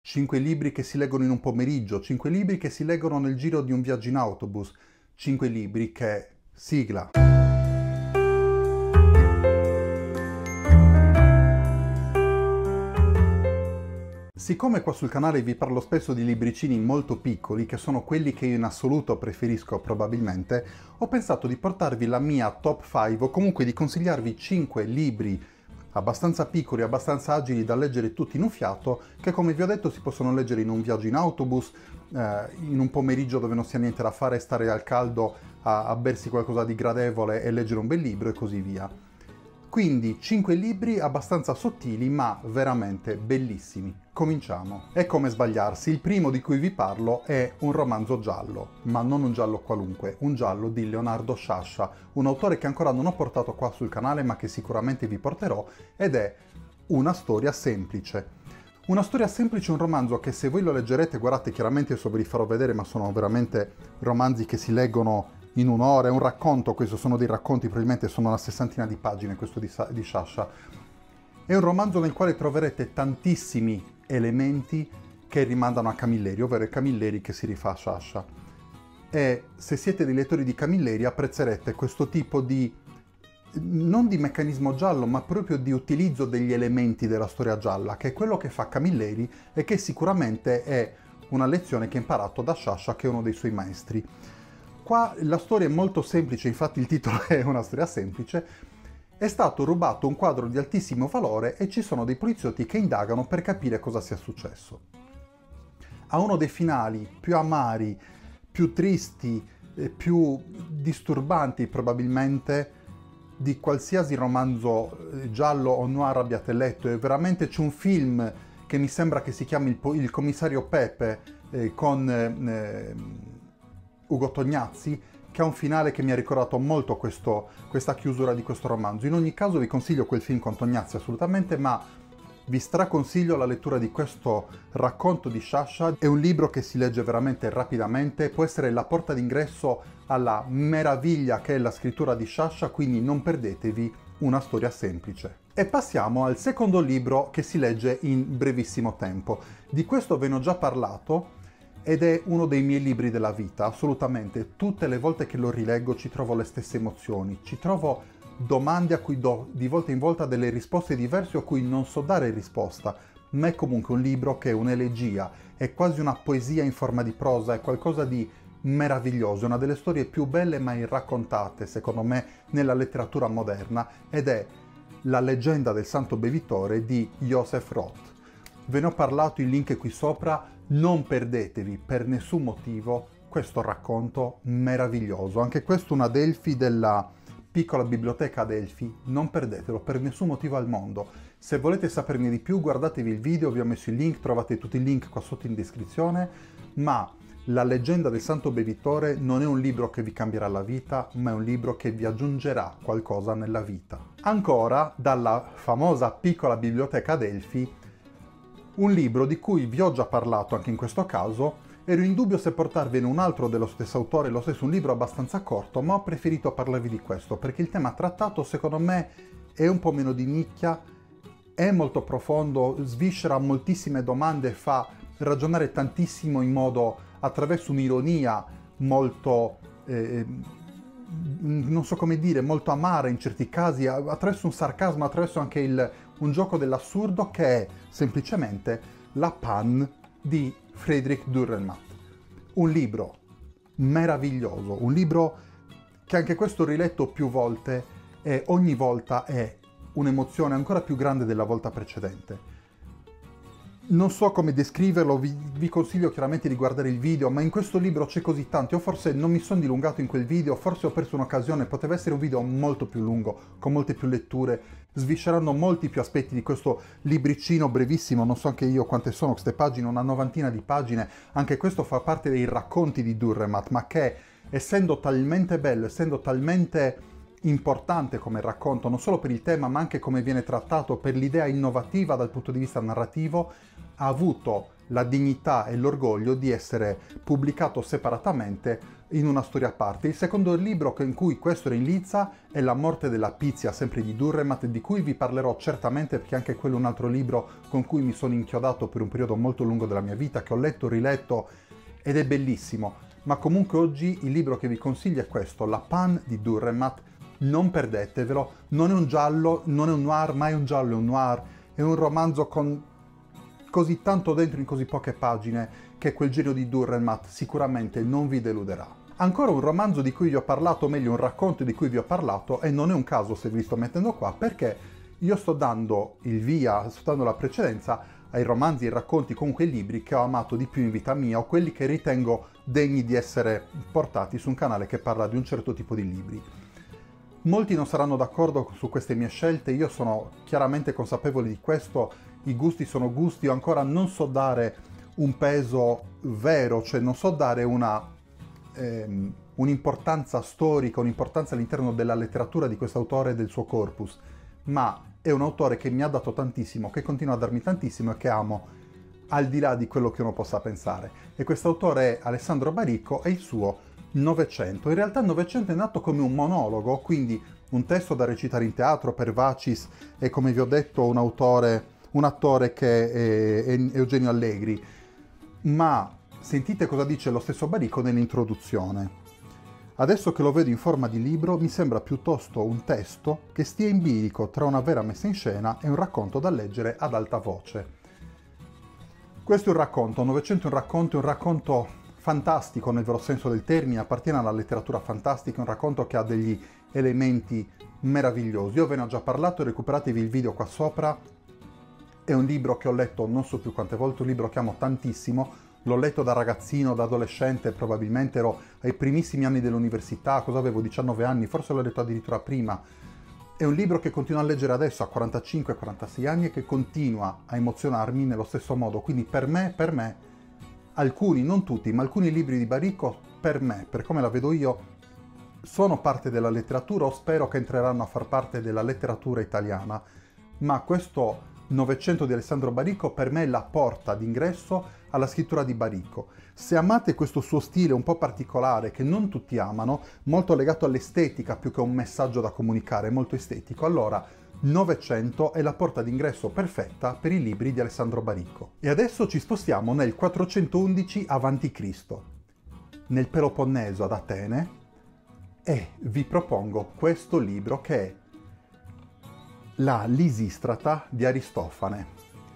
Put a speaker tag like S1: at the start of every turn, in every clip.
S1: 5 libri che si leggono in un pomeriggio, 5 libri che si leggono nel giro di un viaggio in autobus, 5 libri che... Sigla. Siccome qua sul canale vi parlo spesso di libricini molto piccoli, che sono quelli che io in assoluto preferisco probabilmente, ho pensato di portarvi la mia top 5 o comunque di consigliarvi 5 libri abbastanza piccoli, abbastanza agili da leggere tutti in un fiato, che come vi ho detto si possono leggere in un viaggio in autobus, in un pomeriggio dove non si ha niente da fare, stare al caldo a bersi qualcosa di gradevole e leggere un bel libro e così via. Quindi 5 libri abbastanza sottili ma veramente bellissimi. Cominciamo. È come sbagliarsi, il primo di cui vi parlo è un romanzo giallo, ma non un giallo qualunque, un giallo di Leonardo Sciascia, un autore che ancora non ho portato qua sul canale ma che sicuramente vi porterò, ed è Una storia semplice. Una storia semplice è un romanzo che se voi lo leggerete, guardate, chiaramente adesso ve li farò vedere, ma sono veramente romanzi che si leggono in un'ora, è un racconto, questo sono dei racconti, probabilmente sono una sessantina di pagine, questo di Sciascia. È un romanzo nel quale troverete tantissimi elementi che rimandano a Camilleri, ovvero i Camilleri che si rifà a Sciascia. E se siete dei lettori di Camilleri apprezzerete questo tipo di, non di meccanismo giallo, ma proprio di utilizzo degli elementi della storia gialla, che è quello che fa Camilleri e che sicuramente è una lezione che ha imparato da Sciascia, che è uno dei suoi maestri. Qua la storia è molto semplice, infatti il titolo è Una storia semplice. È stato rubato un quadro di altissimo valore e ci sono dei poliziotti che indagano per capire cosa sia successo. Ha uno dei finali più amari, più tristi, più disturbanti probabilmente di qualsiasi romanzo giallo o noir abbiate letto. E veramente c'è un film che mi sembra che si chiami Il commissario Pepe con Ugo Tognazzi, che ha un finale che mi ha ricordato molto questa chiusura di questo romanzo. In ogni caso vi consiglio quel film con Tognazzi assolutamente, ma vi straconsiglio la lettura di questo racconto di Sciascia. È un libro che si legge veramente rapidamente, può essere la porta d'ingresso alla meraviglia che è la scrittura di Sciascia, quindi non perdetevi Una storia semplice. E passiamo al secondo libro che si legge in brevissimo tempo. Di questo ve ne ho già parlato, ed è uno dei miei libri della vita, assolutamente. Tutte le volte che lo rileggo ci trovo le stesse emozioni, ci trovo domande a cui do di volta in volta delle risposte diverse o a cui non so dare risposta, ma è comunque un libro che è un'elegia, è quasi una poesia in forma di prosa, è qualcosa di meraviglioso, una delle storie più belle mai raccontate, secondo me, nella letteratura moderna, ed è La leggenda del santo bevitore di Joseph Roth. Ve ne ho parlato, il link è qui sopra. Non perdetevi per nessun motivo questo racconto meraviglioso. Anche questo un Adelphi della piccola biblioteca Adelphi, non perdetelo per nessun motivo al mondo. Se volete saperne di più guardatevi il video, vi ho messo il link, trovate tutti i link qua sotto in descrizione, ma La leggenda del santo bevitore non è un libro che vi cambierà la vita, ma è un libro che vi aggiungerà qualcosa nella vita. Ancora, dalla famosa piccola biblioteca Adelphi, un libro di cui vi ho già parlato anche in questo caso. Ero in dubbio se portarvene un altro dello stesso autore, lo stesso, un libro abbastanza corto, ma ho preferito parlarvi di questo, perché il tema trattato secondo me è un po' meno di nicchia, è molto profondo, sviscera moltissime domande, fa ragionare tantissimo in modo, attraverso un'ironia molto, non so come dire, molto amara in certi casi, attraverso un sarcasmo, attraverso anche un gioco dell'assurdo che è semplicemente La Panne di Friedrich Dürrenmatt. Un libro meraviglioso, un libro che anche questo ho riletto più volte e ogni volta è un'emozione ancora più grande della volta precedente. Non so come descriverlo, vi consiglio chiaramente di guardare il video, ma in questo libro c'è così tanto. Io forse non mi sono dilungato in quel video, forse ho perso un'occasione, poteva essere un video molto più lungo, con molte più letture, sviscerando molti più aspetti di questo libricino brevissimo, non so anche io quante sono queste pagine, una novantina di pagine. Anche questo fa parte dei racconti di Dürrenmatt, ma che, essendo talmente bello, essendo talmente importante come racconto, non solo per il tema ma anche come viene trattato, per l'idea innovativa dal punto di vista narrativo, ha avuto la dignità e l'orgoglio di essere pubblicato separatamente in una storia a parte. Il secondo libro in cui questo realizza è La morte della Pizia, sempre di Dürrenmatt, di cui vi parlerò certamente, perché anche quello è un altro libro con cui mi sono inchiodato per un periodo molto lungo della mia vita, che ho letto, riletto ed è bellissimo. Ma comunque oggi il libro che vi consiglio è questo, La Panne di Dürrenmatt. Non perdetevelo, non è un giallo, non è un noir, ma è un giallo, è un noir, è un romanzo con così tanto dentro in così poche pagine che quel genio di Dürrenmatt sicuramente non vi deluderà. Ancora un romanzo di cui vi ho parlato, o meglio un racconto di cui vi ho parlato, e non è un caso se vi sto mettendo qua, perché io sto dando il via, sto dando la precedenza ai romanzi e ai racconti, comunque ai libri che ho amato di più in vita mia, o quelli che ritengo degni di essere portati su un canale che parla di un certo tipo di libri. Molti non saranno d'accordo su queste mie scelte, io sono chiaramente consapevole di questo, i gusti sono gusti, io ancora non so dare un peso vero, cioè non so dare un'importanza storica, un'importanza all'interno della letteratura di questo autore e del suo corpus, ma è un autore che mi ha dato tantissimo, che continua a darmi tantissimo e che amo al di là di quello che uno possa pensare. E questo autore è Alessandro Baricco e il suo Novecento. In realtà il Novecento è nato come un monologo, quindi un testo da recitare in teatro per Vacis e, come vi ho detto, un attore che è Eugenio Allegri. Ma sentite cosa dice lo stesso Baricco nell'introduzione. Adesso che lo vedo in forma di libro, mi sembra piuttosto un testo che stia in bilico tra una vera messa in scena e un racconto da leggere ad alta voce. Questo è un racconto, Novecento è un racconto fantastico nel vero senso del termine, appartiene alla letteratura fantastica, è un racconto che ha degli elementi meravigliosi. Io ve ne ho già parlato, recuperatevi il video qua sopra. È un libro che ho letto non so più quante volte, un libro che amo tantissimo. L'ho letto da ragazzino, da adolescente, probabilmente ero ai primissimi anni dell'università, cosa avevo, 19 anni, forse l'ho letto addirittura prima. È un libro che continuo a leggere adesso a 45-46 anni e che continua a emozionarmi nello stesso modo. Quindi per me, alcuni, non tutti, ma alcuni libri di Baricco, per me, per come la vedo io, sono parte della letteratura o spero che entreranno a far parte della letteratura italiana. Ma questo Novecento di Alessandro Baricco per me è la porta d'ingresso alla scrittura di Baricco. Se amate questo suo stile un po' particolare che non tutti amano, molto legato all'estetica più che a un messaggio da comunicare, molto estetico, allora Novecento è la porta d'ingresso perfetta per i libri di Alessandro Baricco. E adesso ci spostiamo nel 411 a.C., nel Peloponneso ad Atene, e vi propongo questo libro che è La Lisistrata di Aristofane.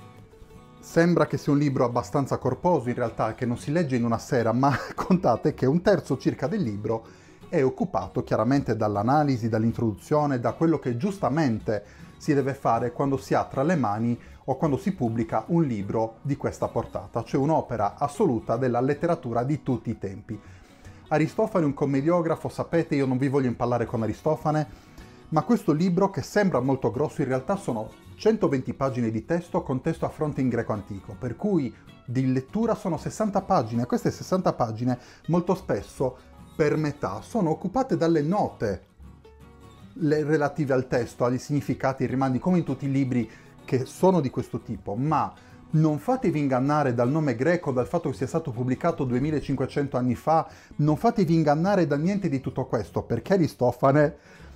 S1: Sembra che sia un libro abbastanza corposo, in realtà, che non si legge in una sera, ma contate che un terzo circa del libro è occupato chiaramente dall'analisi, dall'introduzione, da quello che giustamente si deve fare quando si ha tra le mani o quando si pubblica un libro di questa portata, cioè un'opera assoluta della letteratura di tutti i tempi. Aristofane è un commediografo, sapete, io non vi voglio impallare con Aristofane, ma questo libro, che sembra molto grosso, in realtà sono 120 pagine di testo con testo a fronte in greco antico, per cui di lettura sono 60 pagine. Queste 60 pagine molto spesso, per metà, sono occupate dalle note relative al testo, agli significati, ai rimandi, come in tutti i libri che sono di questo tipo, ma non fatevi ingannare dal nome greco, dal fatto che sia stato pubblicato 2500 anni fa, non fatevi ingannare da niente di tutto questo, perché Aristofane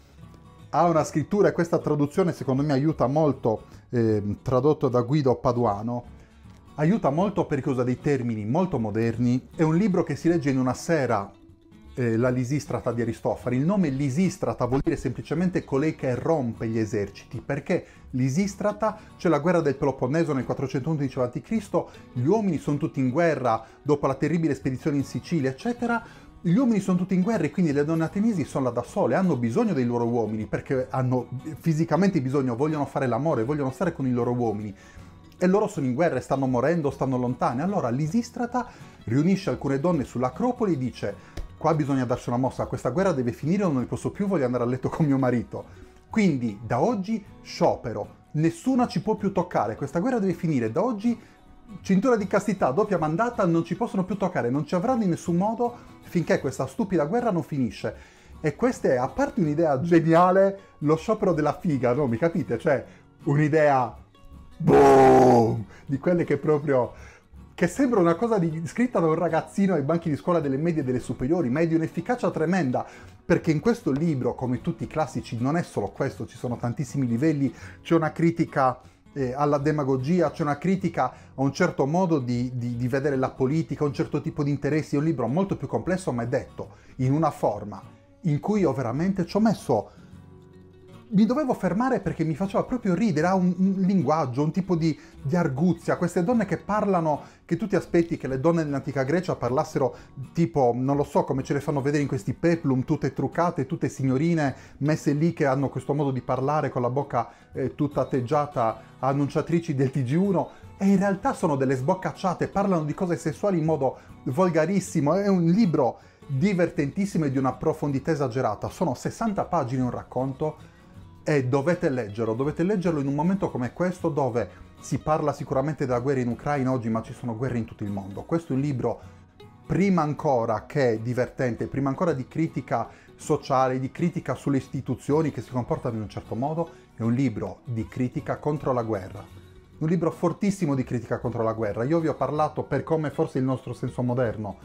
S1: ha una scrittura, e questa traduzione secondo me aiuta molto, tradotto da Guido Paduano, aiuta molto perché usa dei termini molto moderni. È un libro che si legge in una sera, la Lisistrata di Aristofane. Il nome Lisistrata vuol dire semplicemente colei che rompe gli eserciti, perché Lisistrata, c'è la guerra del Peloponneso nel 411 a.C., gli uomini sono tutti in guerra dopo la terribile spedizione in Sicilia, eccetera. Gli uomini sono tutti in guerra e quindi le donne ateniesi sono là da sole, hanno bisogno dei loro uomini perché hanno fisicamente bisogno, vogliono fare l'amore, vogliono stare con i loro uomini. E loro sono in guerra e stanno morendo, stanno lontane. Allora Lisistrata riunisce alcune donne sull'Acropoli e dice: qua bisogna darci una mossa, questa guerra deve finire, non ne posso più, voglio andare a letto con mio marito. Quindi da oggi sciopero, nessuna ci può più toccare, questa guerra deve finire, da oggi cintura di castità, doppia mandata, non ci possono più toccare, non ci avranno in nessun modo finché questa stupida guerra non finisce. E questa è, a parte un'idea geniale, lo sciopero della figa, no? Mi capite? Cioè, un'idea boom, di quelle che proprio che sembra una cosa scritta da un ragazzino ai banchi di scuola delle medie e delle superiori, ma è di un'efficacia tremenda, perché in questo libro, come tutti i classici, non è solo questo, ci sono tantissimi livelli, c'è una critica alla demagogia, c'è una critica a un certo modo di vedere la politica, un certo tipo di interessi. È un libro molto più complesso, ma è detto in una forma in cui io veramente ci ho messo... Mi dovevo fermare perché mi faceva proprio ridere, ha un linguaggio, un tipo di arguzia, queste donne che parlano, che tu ti aspetti che le donne dell'antica Grecia parlassero tipo, non lo so, come ce le fanno vedere in questi peplum, tutte truccate, tutte signorine messe lì che hanno questo modo di parlare con la bocca tutta atteggiata, annunciatrici del TG1, e in realtà sono delle sboccacciate, parlano di cose sessuali in modo volgarissimo. È un libro divertentissimo e di una profondità esagerata, sono 60 pagine un racconto, e dovete leggerlo in un momento come questo dove si parla sicuramente della guerra in Ucraina oggi, ma ci sono guerre in tutto il mondo. Questo è un libro, prima ancora che divertente, prima ancora di critica sociale, di critica sulle istituzioni che si comportano in un certo modo, è un libro di critica contro la guerra. Un libro fortissimo di critica contro la guerra. Io vi ho parlato, per come forse il nostro senso moderno,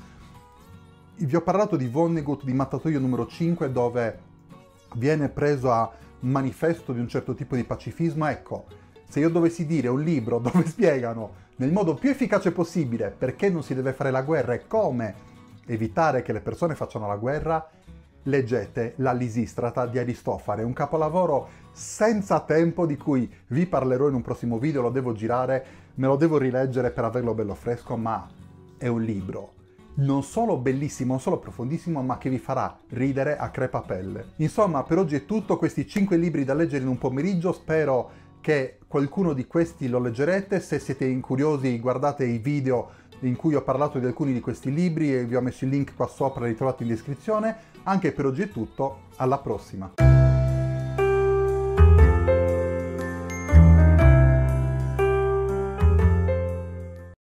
S1: vi ho parlato di Vonnegut, di Mattatoio numero 5, dove viene preso a manifesto di un certo tipo di pacifismo. Ecco, se io dovessi dire un libro dove spiegano nel modo più efficace possibile perché non si deve fare la guerra e come evitare che le persone facciano la guerra, leggete La Lisistrata di Aristofane, un capolavoro senza tempo di cui vi parlerò in un prossimo video, lo devo girare, me lo devo rileggere per averlo bello fresco, ma è un libro non solo bellissimo, non solo profondissimo, ma che vi farà ridere a crepapelle. Insomma, per oggi è tutto, questi 5 libri da leggere in un pomeriggio, spero che qualcuno di questi lo leggerete. Se siete incuriosi, guardate i video in cui ho parlato di alcuni di questi libri e vi ho messo il link qua sopra, li trovate in descrizione. Anche per oggi è tutto, alla prossima!